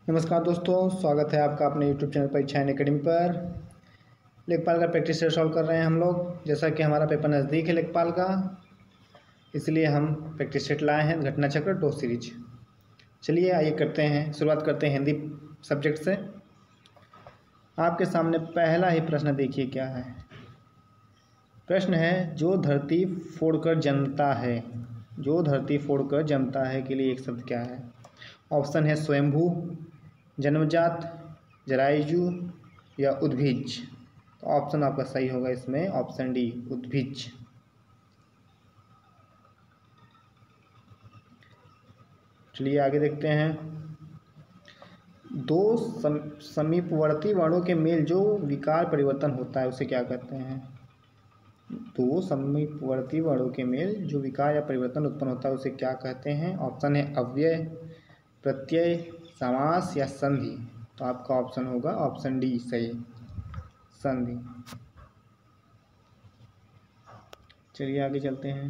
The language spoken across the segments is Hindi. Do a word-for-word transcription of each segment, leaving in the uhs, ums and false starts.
नमस्कार दोस्तों, स्वागत है आपका अपने यूट्यूब चैनल परीक्षाएं अकेडमी पर। लेखपाल का प्रैक्टिस सेट सॉल्व कर रहे हैं हम लोग। जैसा कि हमारा पेपर नज़दीक है लेखपाल का, इसलिए हम प्रैक्टिस सेट लाए हैं घटना चक्र दो सीरीज। चलिए आइए करते हैं, शुरुआत करते हैं हिंदी सब्जेक्ट से। आपके सामने पहला ही प्रश्न देखिए क्या है। प्रश्न है, जो धरती फोड़कर जमता है, जो धरती फोड़कर जमता है के लिए एक शब्द क्या है। ऑप्शन है स्वयंभू, जन्मजात, जरायु या उद्भिज। तो ऑप्शन आपका सही होगा इसमें ऑप्शन डी, उद्भिज। चलिए आगे देखते हैं। दो सम, समीपवर्ती वर्णों के मेल जो विकार परिवर्तन होता है उसे क्या कहते हैं। दो समीपवर्ती वर्णों के मेल जो विकार या परिवर्तन उत्पन्न होता है उसे क्या कहते हैं। ऑप्शन है अव्यय, प्रत्यय, समास या संधि। तो आपका ऑप्शन होगा ऑप्शन डी सही, संधि। चलिए आगे चलते हैं।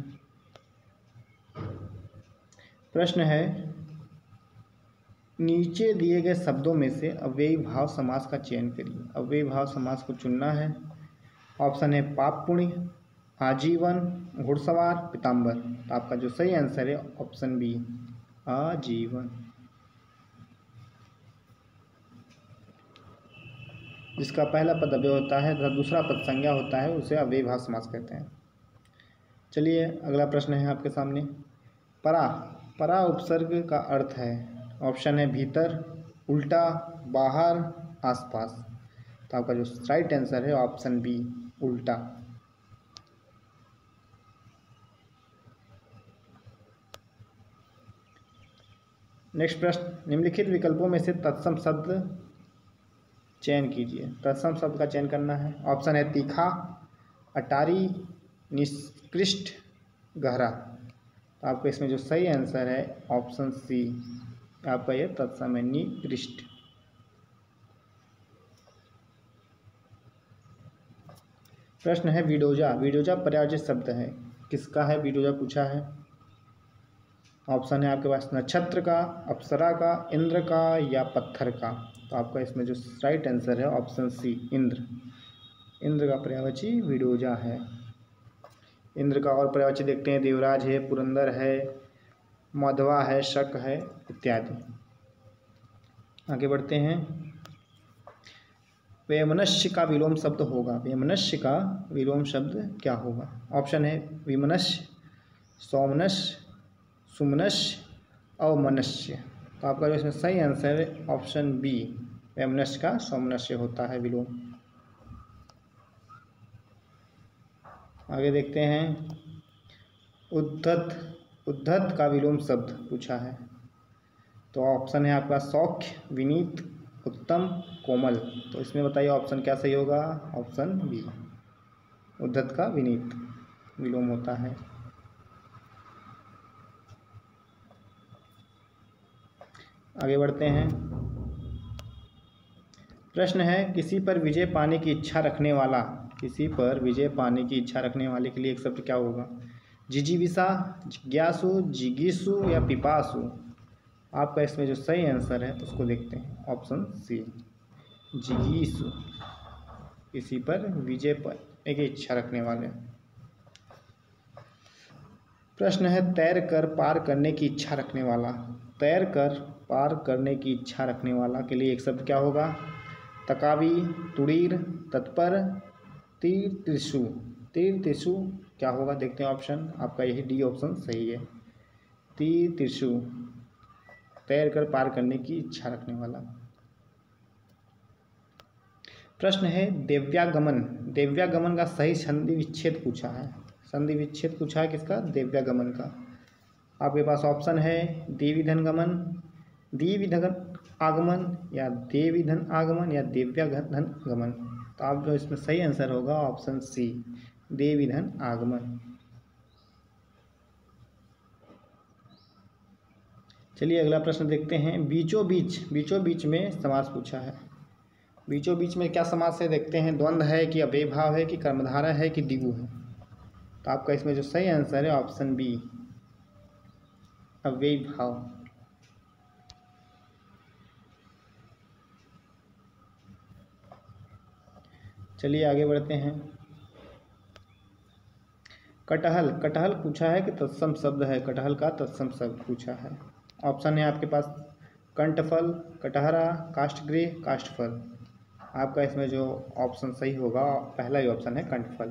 प्रश्न है, नीचे दिए गए शब्दों में से अव्ययी भाव समास का चयन करिए। अव्ययी भाव समास को चुनना है। ऑप्शन है पाप पुण्य, आजीवन, घुड़सवार, पीताम्बर। तो आपका जो सही आंसर है ऑप्शन बी, आजीवन। जिसका पहला पद अव्यय होता है तथा दूसरा पद संज्ञा होता है उसे अव्ययी भाव समास कहते हैं। चलिए अगला प्रश्न है आपके सामने। परा, परा उपसर्ग का अर्थ है। ऑप्शन है भीतर, उल्टा, बाहर, आसपास। तो आपका जो राइट आंसर है ऑप्शन बी, उल्टा। नेक्स्ट प्रश्न, निम्नलिखित विकल्पों में से तत्सम शब्द चयन कीजिए। तत्सम शब्द का चयन करना है। ऑप्शन है तीखा, अटारी, निष्कृष्ट, गहरा। तो आपका इसमें जो सही आंसर है ऑप्शन सी, आपका ये तत्सम है, निकृष्ट। प्रश्न है विडोजा, विडोजा पर्यायवाची शब्द है, किसका है विडोजा पूछा है। ऑप्शन है आपके पास नक्षत्र का, अप्सरा का, इंद्र का या पत्थर का। तो आपका इसमें जो राइट आंसर है ऑप्शन सी, इंद्र। इंद्र का पर्यायवाची विडोजा है। इंद्र का और पर्यायवाची देखते हैं, देवराज है, पुरंदर है, मधवा है, शक है इत्यादि। आगे बढ़ते हैं। वैमनस्य का विलोम शब्द होगा। वैमनस्य का विलोम शब्द क्या होगा। ऑप्शन है विमनस्य, सौमनस्य, सुमनस्य, अवमनस्य। तो आपका जो इसमें सही आंसर है ऑप्शन बी, वैमनस्य का सौमनस्य होता है विलोम। आगे देखते हैं। उद्धत, उद्धत का विलोम शब्द पूछा है। तो ऑप्शन है आपका सौख्य, विनीत, उत्तम, कोमल। तो इसमें बताइए ऑप्शन क्या सही होगा। ऑप्शन बी, उद्धत का विनीत विलोम होता है। आगे बढ़ते हैं। प्रश्न है, किसी पर विजय पाने की इच्छा रखने वाला, किसी पर विजय पाने की इच्छा रखने वाले के लिए एक शब्द क्या होगा। जिजीविषा, जिज्ञासु, जिगीसु या पिपासु। आपका इसमें जो सही आंसर है उसको देखते हैं, ऑप्शन सी, जिगीसु, किसी पर विजय पाने की इच्छा रखने वाले। प्रश्न है, तैर कर पार करने की इच्छा रखने वाला, तैर कर पार करने की इच्छा रखने वाला के लिए एक शब्द क्या होगा। तकावी, तुड़ीर, तत्पर, तीर त्रिशु। तीर त्रिशु क्या होगा देखते हैं ऑप्शन, आपका यही डी ऑप्शन सही है, तीर त्रिशु, तैर कर पार करने की इच्छा रखने वाला। प्रश्न है, देव्यागमन, देव्यागमन का सही संधि विच्छेद पूछा है। संधि विच्छेद पूछा है किसका, देव्यागमन का। आपके पास ऑप्शन है देवी धन गमन, देवी धन आगमन या देवी धन आगमन या देव्या धन गमन। तो आप जो इसमें सही आंसर होगा ऑप्शन सी, देवी धन आगमन। चलिए अगला प्रश्न देखते हैं। बीचों बीच, बीचों बीच में समास पूछा है। बीचों बीच में क्या समास है देखते हैं। द्वंद्व है कि अव्ययी भाव है कि कर्मधारय है कि द्विगु है। तो आपका इसमें जो सही आंसर है ऑप्शन बी, अव्ययी भाव। चलिए आगे बढ़ते हैं। कटहल, कटहल पूछा है कि तत्सम शब्द है, कटहल का तत्सम शब्द पूछा है। ऑप्शन है आपके पास कंठफल, कटहरा, काष्ठगृह, काष्ठफल। आपका इसमें जो ऑप्शन सही होगा पहला ही ऑप्शन है कंठफल।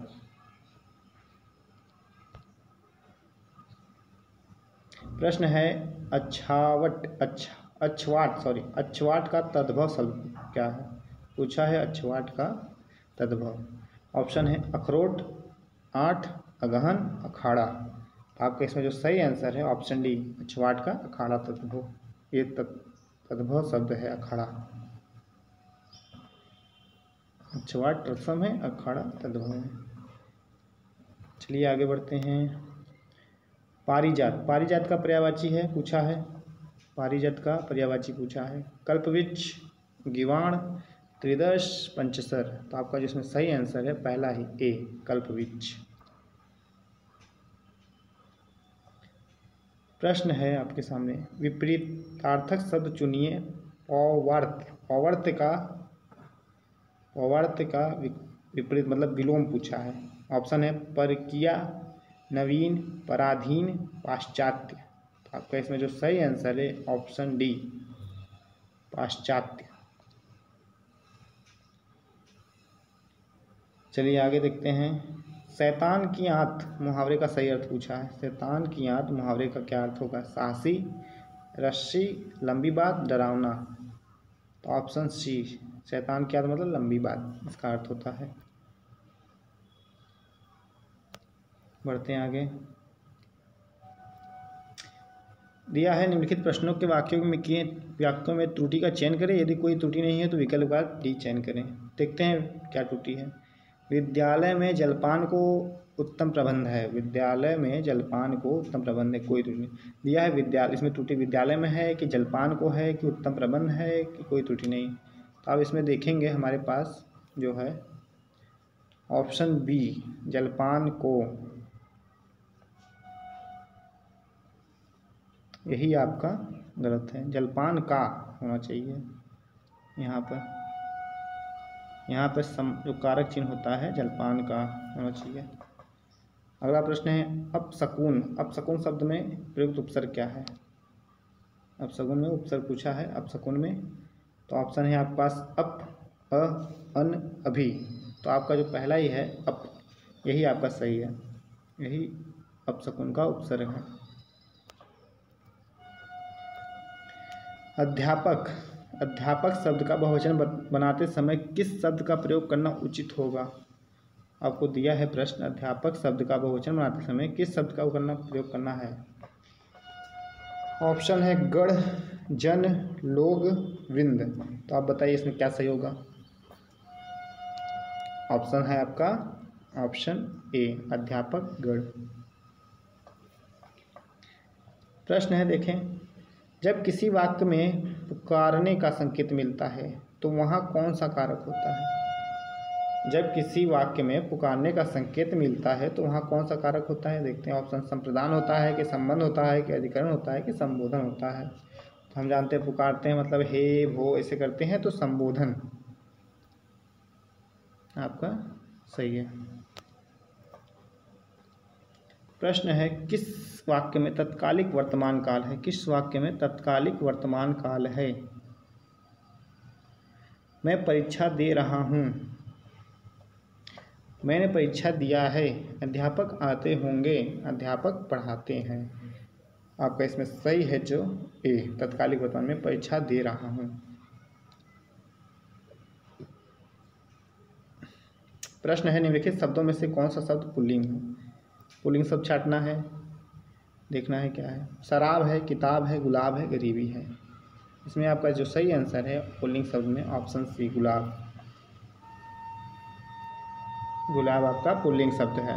प्रश्न है अच्छावट अच्छा अच्छवाट सॉरी अच्छवाट का तद्भव शब्द क्या है? पूछा है अच्छवाट का तद्भव। ऑप्शन है अखरोट, आठ, अगहन, अखाड़ा। आपका इसमें जो सही आंसर है ऑप्शन डी अच्छवाट का अखाड़ा तद्भव, ये तद्भव शब्द है अखाड़ा। अच्छवाट रसम है, अखाड़ा तद्भव है। चलिए आगे बढ़ते हैं। पारिजात, पारिजात का पर्यायवाची है पूछा है, पारिजात का पर्यायवाची पूछा है। कल्पवृक्ष, गिवाण, त्रिदश, पंचसर। तो आपका जिसमें सही आंसर है पहला ही ए कल्पवृक्ष। प्रश्न है आपके सामने विपरीतार्थक शब्द चुनिए। पौवर्त, पौवर्त का पौवर्त का विपरीत मतलब विलोम पूछा है। ऑप्शन है परकीय, नवीन, पराधीन, पाश्चात्य। तो आपका इसमें जो सही आंसर है ऑप्शन डी पाश्चात्य। चलिए आगे देखते हैं। शैतान की आंत मुहावरे का सही अर्थ पूछा है। शैतान की आंत मुहावरे का क्या अर्थ होगा? साहसी, रस्सी, लंबी बात, डरावना। तो ऑप्शन सी शैतान की आंत मतलब लंबी बात, इसका अर्थ होता है। बढ़ते हैं आगे। दिया है निम्नलिखित प्रश्नों के वाक्यों में किए वाक्यों में त्रुटि का चयन करें। यदि कोई त्रुटि नहीं है तो विकल्प का डी चयन करें। देखते हैं क्या त्रुटि है। विद्यालय में जलपान को उत्तम प्रबंध है, विद्यालय में जलपान को उत्तम प्रबंध है, कोई त्रुटि नहीं। दिया है विद्यालय, इसमें त्रुटि विद्यालय में है कि जलपान को है कि उत्तम प्रबंध है कि कोई त्रुटि नहीं। तो अब इसमें देखेंगे हमारे पास जो है ऑप्शन बी जलपान को, यही आपका गलत है। जलपान का होना चाहिए यहाँ पर, यहाँ पर सम जो कारक चिन्ह होता है जलपान का होना चाहिए। अगला प्रश्न है अपशकुन, अपशकुन शब्द में प्रयुक्त उपसर्ग क्या है? अपशकुन में उपसर्ग पूछा है। अपशकुन में तो ऑप्शन है आपके पास अप, अ, अन, अभी। तो आपका जो पहला ही है अप, यही आपका सही है, यही अपशकुन का उपसर्ग है। अध्यापक, अध्यापक शब्द का बहुवचन बनाते समय किस शब्द का प्रयोग करना उचित होगा? आपको दिया है प्रश्न अध्यापक शब्द का बहुवचन बनाते समय किस शब्द का करना प्रयोग करना है। ऑप्शन है गण, जन, लोग, वृंद। तो आप बताइए इसमें क्या सही होगा? ऑप्शन है आपका ऑप्शन ए अध्यापक गण। प्रश्न है देखें, जब किसी वाक्य में पुकारने का संकेत मिलता है तो वहाँ कौन सा कारक होता है? जब किसी वाक्य में पुकारने का संकेत मिलता है तो वहाँ कौन सा कारक होता है? देखते हैं। ऑप्शन संप्रदान होता है कि संबंध होता है कि अधिकरण होता है कि संबोधन होता है? तो हम जानते हैं पुकारते हैं मतलब हे भो ऐसे करते हैं, तो संबोधन आपका सही है। प्रश्न है किस वाक्य में तत्कालिक वर्तमान काल है? किस वाक्य में तत्कालिक वर्तमान काल है? मैं परीक्षा दे रहा हूँ, मैंने परीक्षा दिया है, अध्यापक आते होंगे, अध्यापक पढ़ाते हैं। आपका इसमें सही है जो ए तत्कालिक वर्तमान में परीक्षा दे रहा हूँ। प्रश्न है निम्नलिखित शब्दों में से कौन सा शब्द पुल्लिंग है? पुल्लिंग शब्द छाटना है, देखना है क्या है। शराब है, किताब है, गुलाब है, गरीबी है। इसमें आपका जो सही आंसर है पुल्लिंग शब्द में ऑप्शन सी गुलाब, गुलाब आपका पुल्लिंग शब्द है।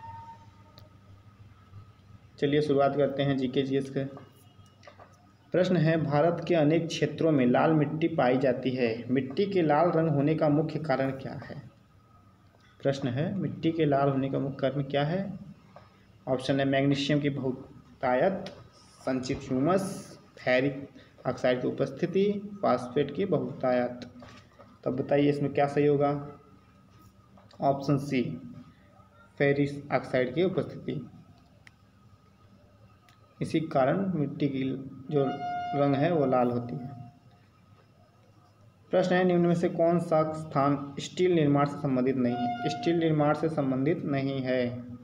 चलिए शुरुआत करते हैं जीके जीएस के। प्रश्न है भारत के अनेक क्षेत्रों में लाल मिट्टी पाई जाती है, मिट्टी के लाल रंग होने का मुख्य कारण क्या है? प्रश्न है मिट्टी के लाल होने का मुख्य कारण क्या है? ऑप्शन है मैग्नीशियम की बहुतायत, संचित ह्यूमस, फेरिक ऑक्साइड की उपस्थिति, फास्फेट की बहुतायत। तब बताइए इसमें क्या सही होगा? ऑप्शन सी फेरिस ऑक्साइड की उपस्थिति। इसी कारण मिट्टी की जो रंग है वो लाल होती है। प्रश्न है, निम्न में से कौन सा स्थान स्टील निर्माण से संबंधित नहीं है? स्टील निर्माण से संबंधित नहीं है।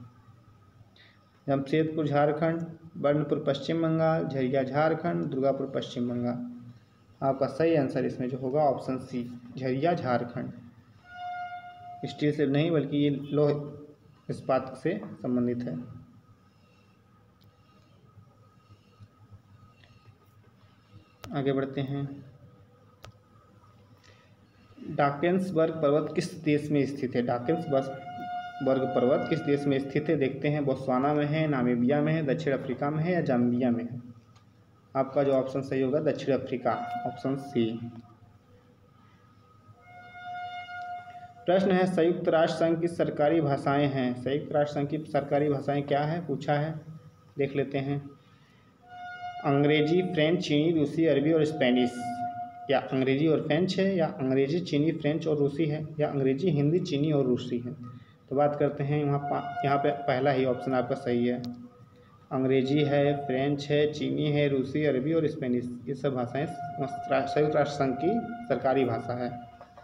जमशेदपुर झारखंड, बर्नपुर पश्चिम बंगाल, झरिया झारखंड, दुर्गापुर पश्चिम बंगाल। आपका सही आंसर इसमें जो होगा option C Jharia Jharkhand. Steel से नहीं बल्कि ये लोह इस्पात से संबंधित है। आगे बढ़ते हैं। डाकेंसबर्ग पर्वत किस देश में स्थित है? डाकेंसबर्ग पर्वत किस देश में स्थित है? देखते हैं। बोत्सवाना में है, नामीबिया में है, दक्षिण अफ्रीका में है या जाम्बिया में है? आपका जो ऑप्शन सही होगा दक्षिण अफ्रीका, ऑप्शन सी। प्रश्न है, संयुक्त राष्ट्र संघ की सरकारी भाषाएं हैं। संयुक्त राष्ट्र संघ की सरकारी भाषाएं क्या है पूछा है, देख लेते हैं। अंग्रेजी, फ्रेंच, चीनी, रूसी, अरबी और स्पेनिश। या अंग्रेजी और फ्रेंच है, या अंग्रेजी, चीनी, फ्रेंच और रूसी है, या अंग्रेजी, हिंदी, चीनी और रूसी है। तो बात करते हैं यहाँ यहाँ पे पहला ही ऑप्शन आपका सही है। अंग्रेजी है, फ्रेंच है, चीनी है, रूसी, अरबी और स्पेनिश, ये सब भाषाएं संयुक्त राष्ट्र संघ की सरकारी भाषा है।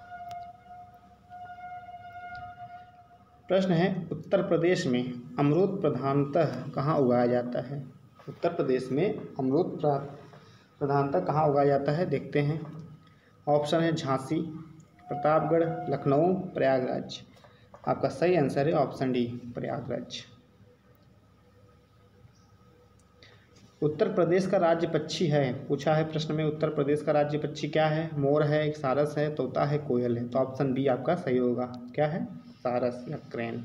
प्रश्न है, उत्तर प्रदेश में अमरूद प्रधानतः कहाँ उगाया जाता है? उत्तर प्रदेश में अमरूद प्रधानतः कहाँ उगाया जाता है, देखते हैं। ऑप्शन है झांसी, प्रतापगढ़, लखनऊ, प्रयागराज। आपका सही आंसर है ऑप्शन डी प्रयागराज। उत्तर प्रदेश का राज्य पक्षी है पूछा है प्रश्न में। उत्तर प्रदेश का राज्य पक्षी क्या है? मोर है, सारस है, तोता है, कोयल है। तो ऑप्शन बी आपका सही होगा। क्या है? सारस या क्रेन।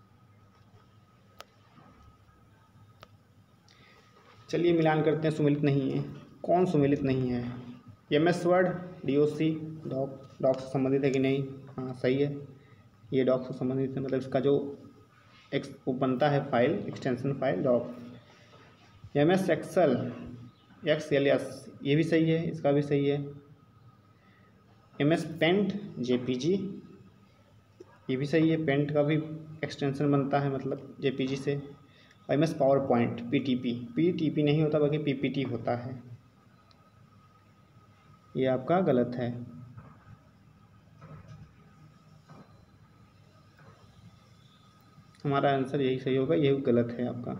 चलिए मिलान करते हैं। सुमेलित नहीं है, कौन सुमेलित नहीं है? M S word, D O C, doc doc से संबंधित है कि नहीं? हाँ सही है, ये डॉक से संबंधित है। मतलब इसका जो एक वो बनता है file, extension file doc. M S excel, X L S, ये भी सही है, इसका भी सही है। M S paint, J P G, ये भी सही है। पेंट का भी एक्सटेंशन बनता है मतलब जे पी जी से। M S PowerPoint, P T P, P T P नहीं होता बल्कि पी पी टी होता है। ये आपका गलत है। हमारा आंसर यही सही होगा, यही गलत है आपका।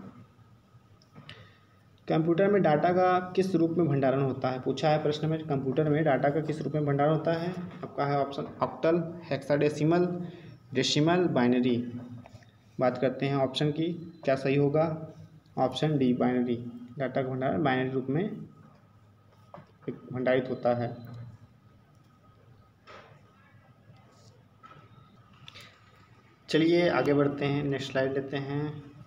कंप्यूटर में डाटा का किस रूप में भंडारण होता है पूछा है प्रश्न में। कंप्यूटर में डाटा का किस रूप में भंडारण होता है? आपका है option octal, hexadecimal, decimal, binary. बात करते हैं ऑप्शन की, क्या सही होगा? Option D binary. डाटा का भंडारण बाइनरी रूप में भंडारित होता है। चलिए आगे बढ़ते हैं, नेक्स्ट स्लाइड लेते हैं।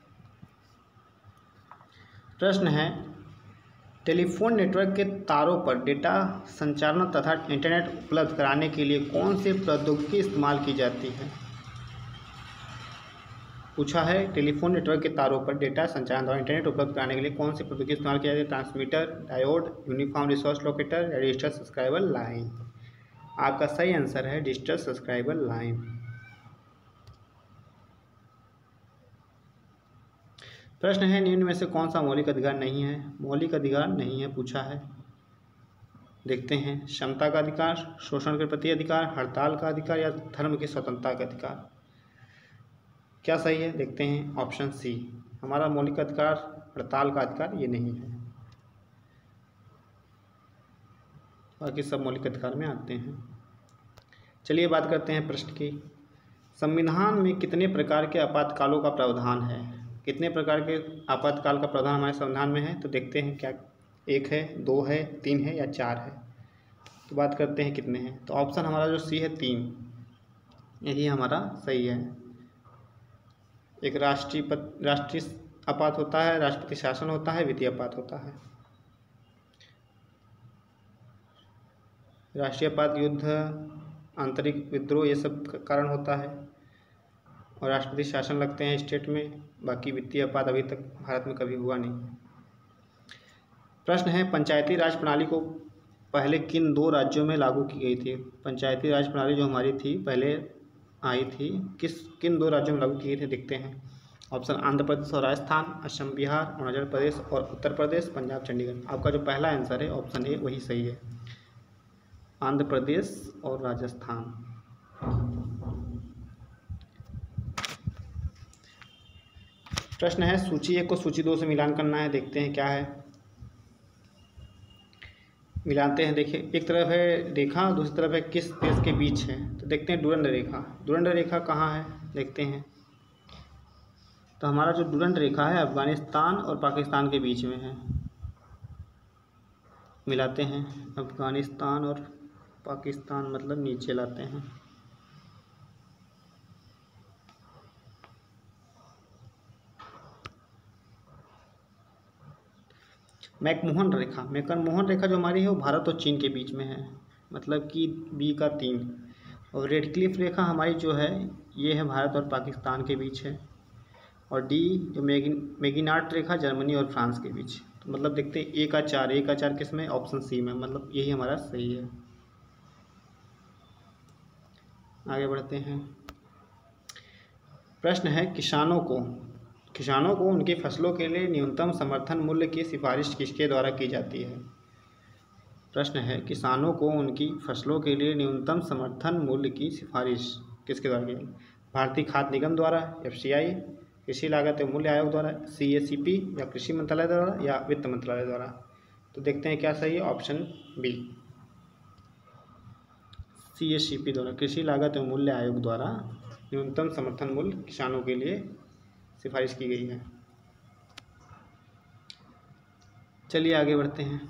प्रश्न है, टेलीफोन नेटवर्क के तारों पर डेटा संचारण तथा इंटरनेट उपलब्ध कराने के लिए कौन सी प्रौद्योगिकी इस्तेमाल की जाती है? पूछा है, टेलीफोन नेटवर्क के तारों पर डेटा संचारण तथा इंटरनेट उपलब्ध कराने के लिए कौन सी प्रौद्योगिकी इस्तेमाल की जाती है? Transmitter, diode, uniform resource locator या डिजिटल सब्सक्राइबर लाइन। आपका सही आंसर है डिजिटल सब्सक्राइबर लाइन। प्रश्न है, निम्न में से कौन सा मौलिक अधिकार नहीं है? मौलिक अधिकार नहीं है पूछा है, देखते हैं। क्षमता का अधिकार, शोषण के प्रति अधिकार, हड़ताल का अधिकार या धर्म की स्वतंत्रता का अधिकार। क्या सही है देखते हैं। ऑप्शन सी, हमारा मौलिक अधिकार हड़ताल का अधिकार ये नहीं है, बाकी सब मौलिक अधिकार में आते हैं। चलिए बात करते हैं प्रश्न की। संविधान में कितने प्रकार के आपातकालों का प्रावधान है? कितने प्रकार के आपातकाल का प्रावधान हमारे संविधान में है? तो देखते हैं, क्या एक है, दो है, तीन है या चार है? तो बात करते हैं कितने हैं। तो ऑप्शन हमारा जो सी है तीन, यही हमारा सही है। एक राष्ट्रीय राष्ट्रीय आपात होता है, राष्ट्रपति शासन होता है, वित्तीय आपात होता है। राष्ट्रीय आपात युद्ध, आंतरिक विद्रोह, ये सब कारण होता है और राष्ट्रपति शासन लगते हैं स्टेट में। बाकी वित्तीय आपात अभी तक भारत में कभी हुआ नहीं। प्रश्न है, पंचायती राज प्रणाली को पहले किन दो राज्यों में लागू की गई थी? पंचायती राज प्रणाली जो हमारी थी पहले आई थी किस किन दो राज्यों में लागू किए थे, देखते हैं। ऑप्शन आंध्र प्रदेश और राजस्थान, असम बिहार, अरुणाचल प्रदेश और उत्तर प्रदेश, पंजाब चंडीगढ़। आपका जो पहला आंसर है ऑप्शन ए वही सही है, आंध्र प्रदेश और राजस्थान। प्रश्न है सूची एक को सूची दो से मिलान करना है, देखते हैं क्या है। मिलाते हैं। देखिए एक तरफ है रेखा, दूसरी तरफ है किस देश के बीच है, तो देखते हैं डुरंड रेखा। डुरंड रेखा कहाँ है, देखते हैं। तो हमारा जो डुरंड रेखा है अफगानिस्तान और पाकिस्तान के बीच में है। मिलाते हैं, अफगानिस्तान और पाकिस्तान मतलब नीचे लाते हैं। मैकमोहन रेखा, मैकमोहन रेखा जो हमारी है वो भारत और चीन के बीच में है, मतलब कि बी का तीन। और रेड क्लिफ रेखा हमारी जो है ये है भारत और पाकिस्तान के बीच है। और डी जो मेगिन मेगिनार्ट रेखा जर्मनी और फ्रांस के बीच। तो मतलब देखते हैं ए का चार, ए का चार किस में, ऑप्शन सी में, मतलब यही हमारा सही है। आगे बढ़ते हैं। प्रश्न है किसानों को किसानों को उनकी फसलों के लिए न्यूनतम समर्थन मूल्य की सिफारिश किसके द्वारा की जाती है। प्रश्न है किसानों को उनकी फसलों के लिए न्यूनतम समर्थन मूल्य की सिफारिश किसके द्वारा की जाती है। भारतीय खाद्य निगम द्वारा, एफ सी आई, कृषि लागत एवं मूल्य आयोग द्वारा, सी ए सी पी या कृषि मंत्रालय द्वारा या वित्त मंत्रालय द्वारा। तो देखते हैं क्या सही है, option B C A C P द्वारा, कृषि लागत एवं मूल्य आयोग द्वारा न्यूनतम समर्थन मूल्य किसानों के लिए सिफारिश की गई है। चलिए आगे बढ़ते हैं।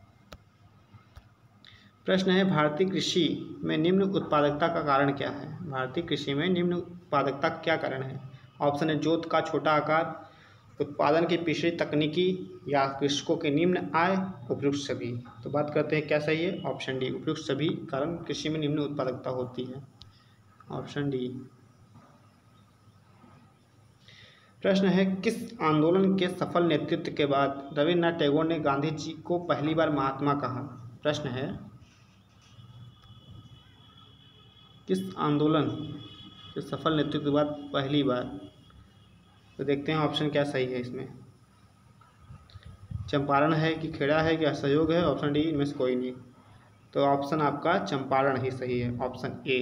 प्रश्न है भारतीय कृषि में निम्न उत्पादकता का कारण क्या है। भारतीय कृषि में निम्न उत्पादकता क्या कारण है। ऑप्शन है जोत का छोटा आकार, उत्पादन की पिछड़ी तकनीकी या कृषकों के निम्न आय, उपयुक्त सभी। तो बात करते हैं क्या सही है, ऑप्शन डी उपयुक्त सभी कारण कृषि में निम्न उत्पादकता होती है, ऑप्शन डी। प्रश्न है किस आंदोलन के सफल नेतृत्व के बाद रविन्द्रनाथ टैगोर ने गांधी जी को पहली बार महात्मा कहा। प्रश्न है किस आंदोलन के सफल नेतृत्व के बाद पहली बार। तो देखते हैं ऑप्शन क्या सही है इसमें। चंपारण है कि खेड़ा है कि असहयोग है, ऑप्शन डी इनमें से कोई नहीं। तो ऑप्शन आपका चंपारण ही सही है, ऑप्शन ए।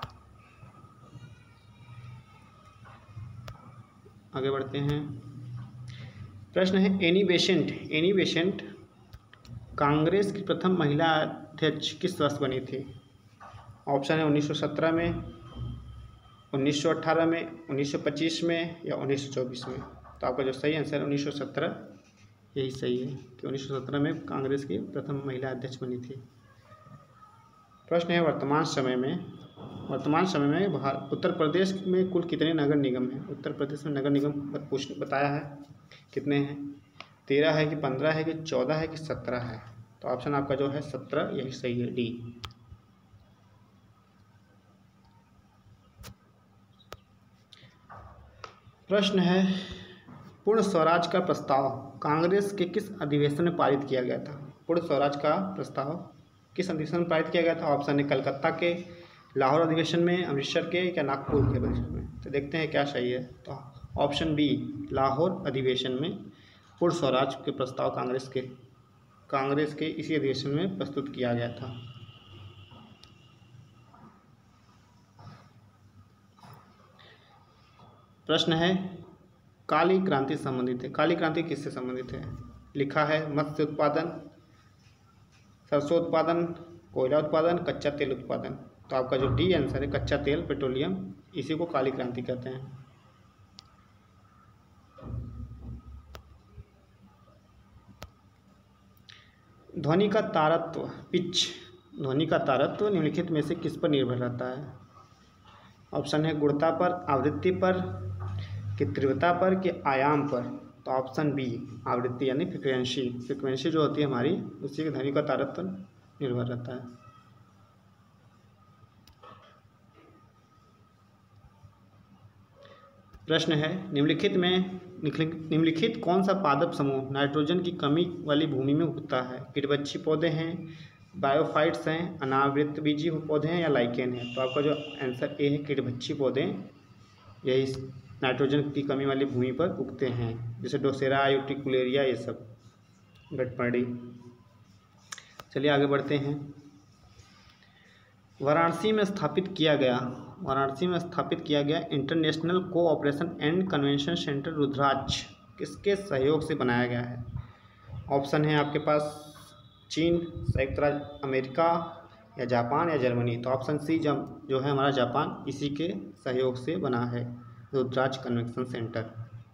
आगे बढ़ते हैं। प्रश्न है Annie Besant Annie Besant Congress की प्रथम महिला अध्यक्ष किस वर्ष बनी थी। ऑप्शन है उन्नीस सौ सत्रह में, उन्नीस सौ अठारह में, उन्नीस सौ पच्चीस में या उन्नीस सौ चौबीस में। तो आपका जो सही आंसर है उन्नीस सौ सत्रह यही सही है कि उन्नीस सौ सत्रह में कांग्रेस की प्रथम महिला अध्यक्ष बनी थी। प्रश्न है वर्तमान समय में वर्तमान समय में भारत उत्तर प्रदेश में कुल कितने नगर निगम हैं। उत्तर प्रदेश में नगर निगम पूछ बताया है कितने हैं, तेरह है कि पंद्रह है कि चौदह है कि सत्रह है। तो ऑप्शन आपका जो है सत्रह यही सही है, डी। प्रश्न है पूर्ण स्वराज का प्रस्ताव कांग्रेस के किस अधिवेशन में पारित किया गया था। पूर्ण स्वराज का प्रस्ताव किस अधिवेशन में पारित किया गया था। ऑप्शन है कलकत्ता के, लाहौर अधिवेशन में, अमृतसर के या नागपुर के अधिवेशन में। तो देखते हैं क्या सही है। तो ऑप्शन बी लाहौर अधिवेशन में पूर्ण स्वराज के प्रस्ताव कांग्रेस के कांग्रेस के इसी अधिवेशन में प्रस्तुत किया गया था। प्रश्न है काली क्रांति संबंधित है। काली क्रांति किससे संबंधित है। लिखा है मत्स्य उत्पादन, सरसों उत्पादन, कोयला उत्पादन, कच्चा तेल उत्पादन। तो आपका जो डी आंसर है कच्चा तेल, पेट्रोलियम, इसी को काली क्रांति कहते हैं। ध्वनि का तारत्व पिच ध्वनि का तारत्व निम्नलिखित में से किस पर निर्भर रहता है। ऑप्शन है गुणता पर, आवृत्ति पर, कि तीव्रता पर, कि आयाम पर। तो ऑप्शन बी आवृत्ति यानी फ्रिक्वेंसी फ्रिक्वेंसी जो होती है हमारी उसी के ध्वनि का तारत्व निर्भर रहता है। प्रश्न है निम्नलिखित में निम्नलिखित कौन सा पादप समूह नाइट्रोजन की कमी वाली भूमि में उगता है। कीटबच्ची पौधे हैं, बायोफाइट्स हैं, अनावृतबीजी पौधे हैं या लाइकेन है। तो आपका जो आंसर ए है कीटभक्षी पौधे, यही नाइट्रोजन की कमी वाली भूमि पर उगते हैं, जैसे डोसेरा, यूट्रिकुलेरिया, ये सब, गटपर्डी। चलिए आगे बढ़ते हैं। वाराणसी में स्थापित किया गया वाराणसी में स्थापित किया गया international cooperation and convention centre Rudraksha किसके सहयोग से बनाया गया है? ऑप्शन है आपके पास चीन, संयुक्त राज्य अमेरिका या जापान या जर्मनी। तो ऑप्शन सी जब जो है हमारा जापान, इसी के सहयोग से बना है रुद्राक्ष कन्वेंशन सेंटर।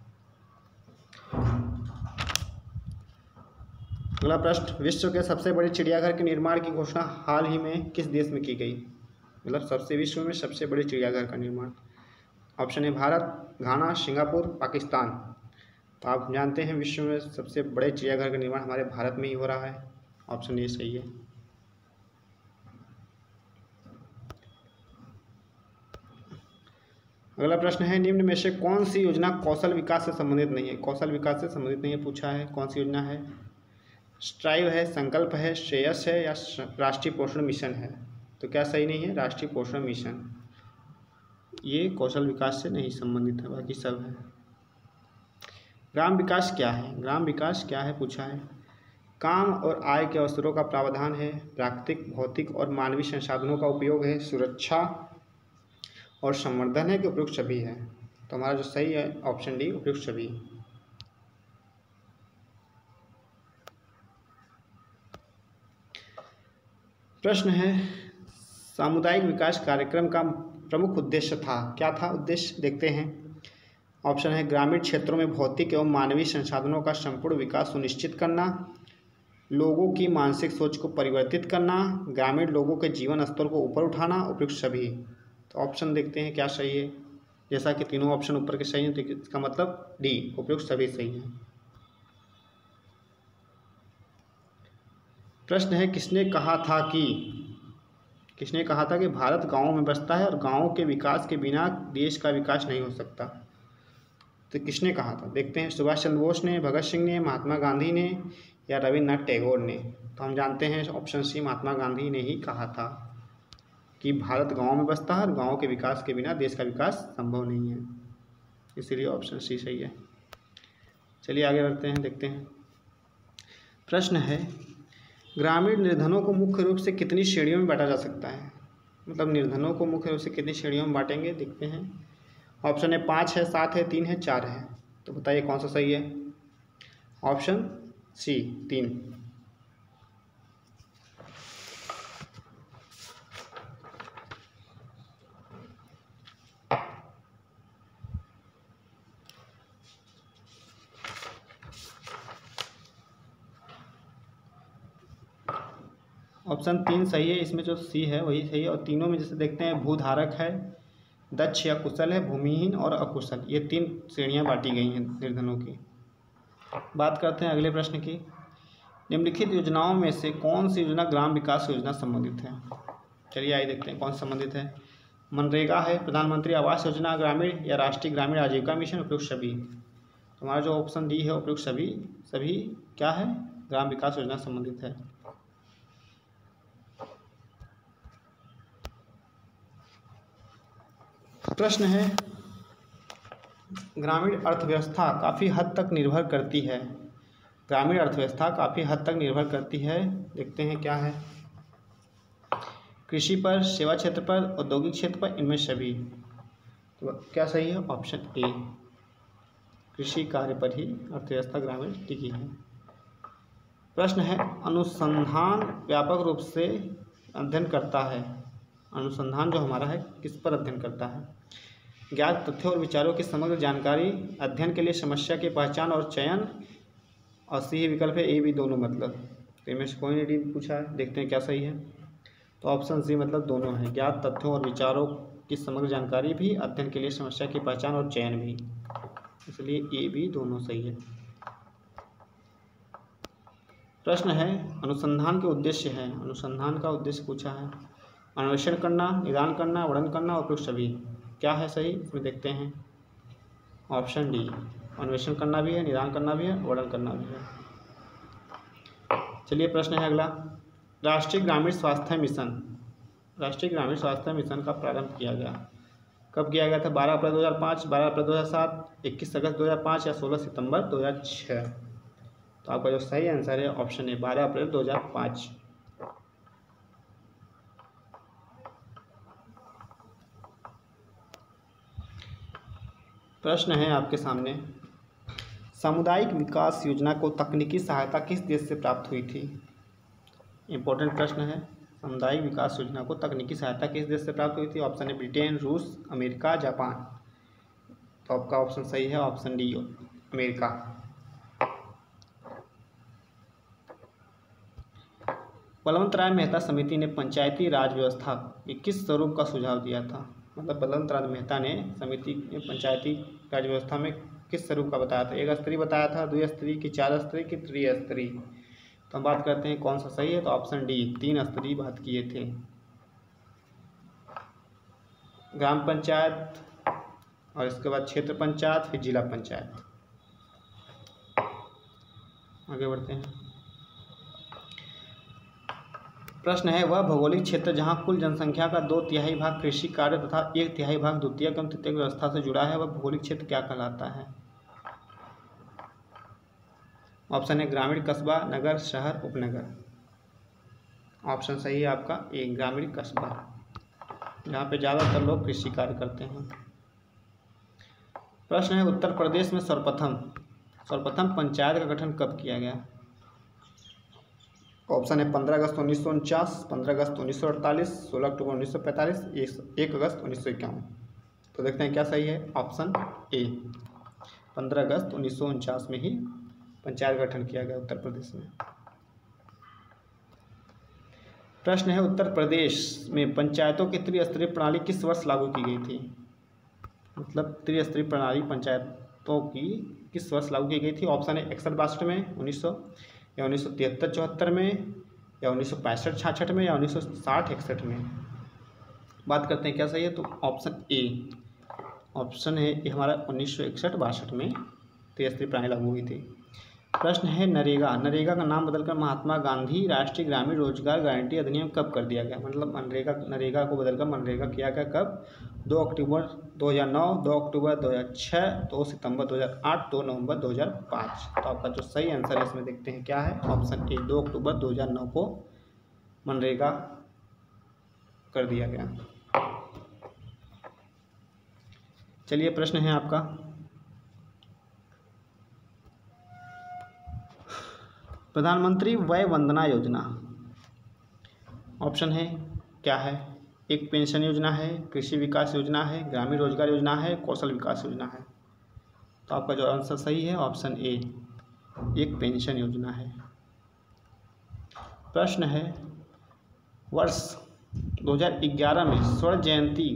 अगला प्रश्न, विश्व के सबसे बड़े चिड़ियाघर के निर्माण की घोषणा हाल ही में किस देश में की गई? मतलब सबसे विश्व में सबसे बड़े चिड़ियाघर का निर्माण। ऑप्शन है भारत, घाना, सिंगापुर, पाकिस्तान। तो आप जानते हैं विश्व में सबसे बड़े चिड़ियाघर का निर्माण हमारे भारत में ही हो रहा है। ऑप्शन ए सही है। अगला प्रश्न है, निम्न में से कौन सी योजना कौशल विकास से संबंधित नहीं है? कौशल विकास से संबंधित नहीं है पूछा है, कौन सी योजना है? स्ट्राइव है, संकल्प है, श्रेयस है या राष्ट्रीय पोषण मिशन है? तो क्या सही नहीं है? राष्ट्रीय पोषण मिशन, ये कौशल विकास से नहीं संबंधित है, बाकी सब है। ग्राम विकास क्या है? ग्राम विकास क्या है पूछा है। काम और आय के अवसरों का प्रावधान है, प्राकृतिक, भौतिक और मानवीय संसाधनों का उपयोग है, सुरक्षा और संवर्धन है कि उपयुक्त सभी है? तो हमारा जो सही है ऑप्शन डी, उपयुक्त सभी। प्रश्न है, सामुदायिक विकास कार्यक्रम का प्रमुख उद्देश्य था, क्या था उद्देश्य? देखते हैं। ऑप्शन है ग्रामीण क्षेत्रों में भौतिक एवं मानवीय संसाधनों का संपूर्ण विकास सुनिश्चित करना, लोगों की मानसिक सोच को परिवर्तित करना, ग्रामीण लोगों के जीवन स्तर को ऊपर उठाना, उपयुक्त सभी। तो ऑप्शन देखते हैं क्या सही है। जैसा कि तीनों ऑप्शन ऊपर के सही हैं, तो इसका मतलब डी, उपयुक्त सभी सही है। प्रश्न है, किसने कहा था कि किसने कहा था कि भारत गांवों में बसता है और गांवों के विकास के बिना देश का विकास नहीं हो सकता? तो किसने कहा था? देखते हैं, सुभाष चंद्र बोस ने, भगत सिंह ने, महात्मा गांधी ने या रविन्द्रनाथ टैगोर ने? तो हम जानते हैं ऑप्शन सी, महात्मा गांधी ने ही कहा था कि भारत गांव में बसता है और गांव के विकास के बिना देश का विकास संभव नहीं है, इसलिए ऑप्शन सी सही है। चलिए आगे बढ़ते हैं, देखते हैं। प्रश्न है, ग्रामीण निर्धनों को मुख्य रूप से कितनी श्रेणियों में बांटा जा सकता है? मतलब निर्धनों को मुख्य रूप से कितनी श्रेणियों में बांटेंगे, देखते हैं। ऑप्शन है पाँच है, सात है, तीन है, चार है। तो बताइए कौन सा सही है? ऑप्शन सी, तीन। ऑप्शन तीन सही है, इसमें जो सी है वही सही है। और तीनों में जैसे देखते हैं, भूधारक है, दक्ष या कुशल है, भूमिहीन और अकुशल, ये तीन श्रेणियां बांटी गई हैं निर्धनों की। बात करते हैं अगले प्रश्न की। निम्नलिखित योजनाओं में से कौन सी योजना ग्राम विकास योजना संबंधित है? चलिए आइए देखते हैं कौन संबंधित है। मनरेगा है, प्रधानमंत्री आवास योजना ग्रामीण या राष्ट्रीय ग्रामीण आजीविका मिशन, उपयुक्त सभी। तो हमारा जो ऑप्शन डी है उपयुक्त सभी, सभी क्या है? ग्राम विकास योजना संबंधित है। प्रश्न है, ग्रामीण अर्थव्यवस्था काफ़ी हद तक निर्भर करती है ग्रामीण अर्थव्यवस्था काफ़ी हद तक निर्भर करती है देखते हैं क्या है। कृषि पर, सेवा क्षेत्र पर, औद्योगिक क्षेत्र पर, इनमें सभी। तो क्या सही है? ऑप्शन ए, कृषि कार्य पर ही अर्थव्यवस्था ग्रामीण टिकी है। प्रश्न है, अनुसंधान व्यापक रूप से अध्ययन करता है अनुसंधान जो हमारा है किस पर अध्ययन करता है? ज्ञात तथ्यों और विचारों की समग्र जानकारी, अध्ययन के लिए समस्या की पहचान और चयन, और सी विकल्प है ए बी दोनों। मतलब तो इनमें से कोई नहीं डी पूछा है, देखते हैं क्या सही है। तो ऑप्शन सी मतलब दोनों है, ज्ञात तथ्यों और विचारों की समग्र जानकारी भी, अध्ययन के लिए समस्या की पहचान और चयन भी, इसलिए ए बी दोनों सही है। प्रश्न है, अनुसंधान के उद्देश्य है अनुसंधान का उद्देश्य पूछा है। अन्वेषण करना, निदान करना, वर्णन करना, उपयुक्त सभी। क्या है सही? इसमें देखते हैं ऑप्शन डी, अन्वेषण करना भी है, निदान करना भी है, वर्णन करना भी है। चलिए प्रश्न है अगला, राष्ट्रीय ग्रामीण स्वास्थ्य मिशन राष्ट्रीय ग्रामीण स्वास्थ्य मिशन का प्रारंभ किया गया कब किया गया था? बारह अप्रैल दो हज़ार पाँच, बारह अप्रैल दो हज़ार सात, इक्कीस अगस्त दो हज़ार पाँच या सोलह सितंबर दो हज़ार छह। तो आपका जो सही आंसर है ऑप्शन ए बारह अप्रैल दो हज़ार पाँच। प्रश्न है आपके सामने, सामुदायिक विकास योजना को तकनीकी सहायता किस देश से प्राप्त हुई थी? इंपॉर्टेंट प्रश्न है। सामुदायिक विकास योजना को तकनीकी सहायता किस देश से प्राप्त हुई थी? ऑप्शन है ब्रिटेन, रूस, अमेरिका, जापान। तो आपका ऑप्शन सही है option D America. Balwant Rai Mehta समिति ने पंचायती राज व्यवस्था के किस स्वरूप का सुझाव दिया था? मतलब बलवंत राय मेहता ने समिति ने पंचायती राज व्यवस्था में किस स्वरूप का बताया था? एक स्तरीय बताया था, द्विस्तरीय की चार स्तरीय की त्रिस्तरीय? तो हम बात करते हैं कौन सा सही है, तो ऑप्शन डी तीन स्तरीय बात किए थे। ग्राम पंचायत और इसके बाद क्षेत्र पंचायत, फिर जिला पंचायत। आगे बढ़ते हैं। प्रश्न है, वह भौगोलिक क्षेत्र जहां कुल जनसंख्या का दो तिहाई भाग कृषि कार्य तथा एक तिहाई भाग द्वितीयक एवं तृतीयक व्यवस्था से जुड़ा है, वह भौगोलिक क्षेत्र क्या कहलाता है? ऑप्शन है ग्रामीण, कस्बा, नगर, शहर, उपनगर। ऑप्शन सही है आपका ए ग्रामीण कस्बा, जहाँ पे ज़्यादातर लोग कृषि कार्य करते हैं। प्रश्न है, उत्तर प्रदेश में सर्वप्रथम सर्वप्रथम पंचायत का गठन कब किया गया? ऑप्शन है पंद्रह अगस्त उन्नीस सौ उनचास, पंद्रह अगस्त उन्नीस सौ अड़तालीस, सोलह अक्टूबर उन्नीस सौ पैंतालीस, एक अगस्त उन्नीस सौ इक्यावन। तो देखते हैं क्या सही है। ऑप्शन ए पंद्रह अगस्त उन्नीस सौ उनचास में ही पंचायत गठन किया गया उत्तर प्रदेश में। प्रश्न है, उत्तर प्रदेश में पंचायतों की त्रिस्तरीय प्रणाली किस वर्ष लागू की गई थी? मतलब त्रिस्तरीय प्रणाली पंचायतों की किस वर्ष लागू की गई थी? ऑप्शन है इकसठ बासठ में, उन्नीस सौ या उन्नीस सौ तिहत्तर चौहत्तर में, या उन्नीस सौ पैंसठ छियासठ में, या उन्नीस सौ साठ इकसठ में। बात करते हैं क्या सही है, तो ऑप्शन ए ऑप्शन है ये हमारा उन्नीस सौ इकसठ बासठ में त्रिस्तरीय प्रणाली लागू हुई थी। प्रश्न है, नरेगा नरेगा का नाम बदलकर महात्मा गांधी राष्ट्रीय ग्रामीण रोजगार गारंटी अधिनियम कब कर दिया गया? मतलब मनरेगा नरेगा को बदलकर मनरेगा किया गया कब? दो अक्टूबर दो हज़ार नौ, दो अक्टूबर दो हज़ार छह, दो सितंबर दो हज़ार आठ, दो नवंबर दो हज़ार पाँच। तो आपका जो सही आंसर है इसमें देखते हैं क्या है। ऑप्शन ए दो अक्टूबर दो हज़ार नौ को मनरेगा कर दिया गया। चलिए प्रश्न है आपका, प्रधानमंत्री वय वंदना योजना ऑप्शन है क्या है? एक पेंशन योजना है, कृषि विकास योजना है, ग्रामीण रोजगार योजना है, कौशल विकास योजना है। तो आपका जो आंसर सही है ऑप्शन ए एक पेंशन योजना है। प्रश्न है, वर्ष दो हज़ार ग्यारह में स्वर्ण जयंती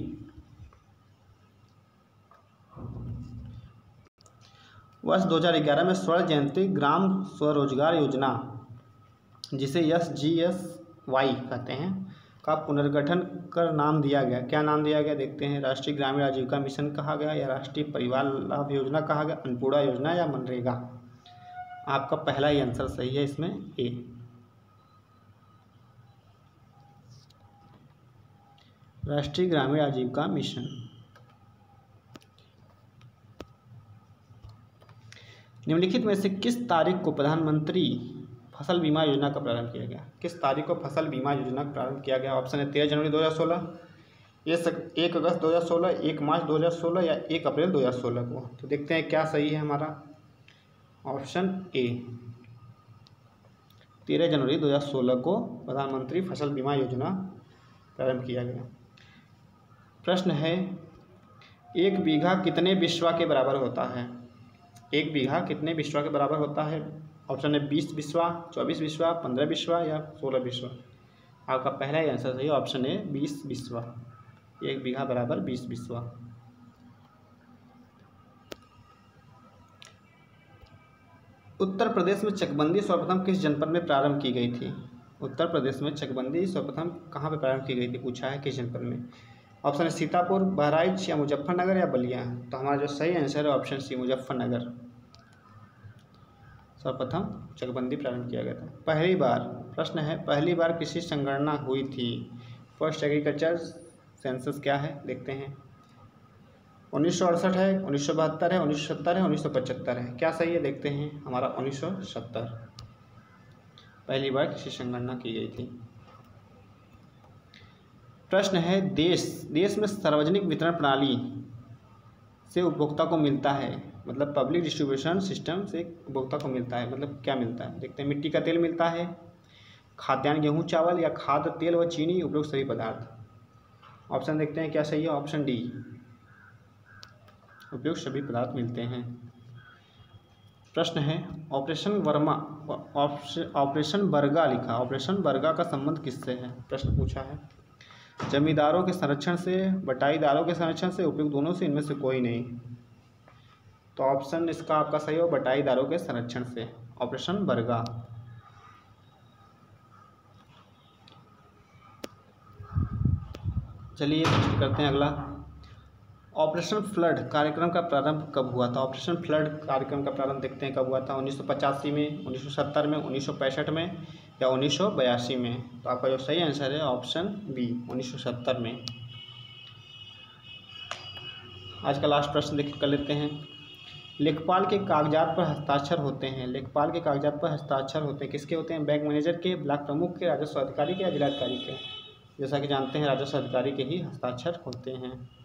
वर्ष दो हज़ार ग्यारह में स्वर्ण जयंती ग्राम स्वरोजगार योजना, जिसे एस जी एस वाई कहते हैं, का पुनर्गठन कर नाम दिया गया। क्या नाम दिया गया देखते हैं। राष्ट्रीय ग्रामीण आजीविका मिशन कहा गया, या राष्ट्रीय परिवार लाभ योजना कहा गया, अन्नपूर्णा योजना, या मनरेगा? आपका पहला ही आंसर सही है इसमें ए। राष्ट्रीय ग्रामीण आजीविका मिशन। निम्नलिखित में से किस तारीख को प्रधानमंत्री फसल बीमा योजना का प्रारंभ किया गया? किस तारीख को फसल बीमा योजना का प्रारंभ किया गया? ऑप्शन है तेरह जनवरी दो हज़ार सोलह, एक अगस्त दो हज़ार सोलह, एक मार्च दो हज़ार सोलह, या एक अप्रैल दो हज़ार सोलह को। तो देखते हैं क्या सही है हमारा। ऑप्शन ए तेरह जनवरी दो हज़ार सोलह को प्रधानमंत्री फसल बीमा योजना प्रारंभ किया गया। प्रश्न है, एक बीघा कितने बिस्वा के बराबर होता है? एक बीघा कितने बिस्वा के बराबर होता है? ऑप्शन है बीस बिस्वा, चौबीस बिस्वा, पंद्रह बिस्वा, या सोलह बिस्वा। आपका पहला ही आंसर सही है ऑप्शन है बीस बिस्वा। एक बीघा बराबर बीस बिस्वा। उत्तर प्रदेश में चकबंदी सर्वप्रथम किस जनपद में प्रारंभ की गई थी? उत्तर प्रदेश में चकबंदी सर्वप्रथम कहाँ पर प्रारंभ की गई थी पूछा है, किस जनपद में? ऑप्शन है सीतापुर, बहराइच, या मुजफ्फरनगर, या बलिया। तो हमारा जो सही आंसर है ऑप्शन सी मुजफ्फरनगर। सर्वप्रथम चकबंदी प्रारंभ किया गया था। पहली बार, प्रश्न है पहली बार किसी संगणना हुई थी? फर्स्ट एग्रीकल्चर सेंसस क्या है देखते हैं। उन्नीस सौ अड़सठ है, उन्नीस सौ बहत्तर है, उन्नीस सौ सत्तर है, उन्नीस सौ पचहत्तर है। क्या सही है देखते हैं। हमारा उन्नीस सौ सत्तर पहली बार किसी संगणना की गई थी। प्रश्न है देश देश में सार्वजनिक वितरण प्रणाली से उपभोक्ता को मिलता है, मतलब पब्लिक डिस्ट्रीब्यूशन सिस्टम से उपभोक्ता को मिलता है, मतलब क्या मिलता है देखते हैं। मिट्टी का तेल मिलता है, खाद्यान्न गेहूँ चावल, या खाद्य तेल व चीनी उपयुक्त सभी पदार्थ। ऑप्शन देखते हैं क्या सही है। ऑप्शन डी, उपयुक्त सभी पदार्थ मिलते हैं। प्रश्न है ऑपरेशन वर्मा ऑपरेशन बरगा लिखा, ऑपरेशन बरगा का संबंध किससे है? प्रश्न पूछा है। जमींदारों के संरक्षण से, बटाईदारों के संरक्षण से, उपयुक्त दोनों से, इनमें से कोई नहीं। तो ऑप्शन इसका आपका सही हो, बटाईदारों के संरक्षण से, ऑपरेशन बरगा। चलिए करते हैं अगला। ऑपरेशन फ्लड कार्यक्रम का प्रारंभ कब हुआ था? ऑपरेशन फ्लड कार्यक्रम का प्रारंभ देखते हैं कब हुआ था। उन्नीस सौ पचासी में, उन्नीस सौ सत्तर में, उन्नीस सौ पैंसठ में, या उन्नीस सौ बयासी में। तो आपका जो सही आंसर है ऑप्शन बी, उन्नीस सौ सत्तर में। आज का लास्ट प्रश्न देख कर लेते हैं। लेखपाल के कागजात पर हस्ताक्षर होते हैं, लेखपाल के कागजात पर हस्ताक्षर होते हैं किसके होते हैं? बैंक मैनेजर के, ब्लॉक प्रमुख के, राजस्व अधिकारी के, या जिलाधिकारी के। जैसा कि जानते हैं राजस्व अधिकारी के ही हस्ताक्षर होते हैं।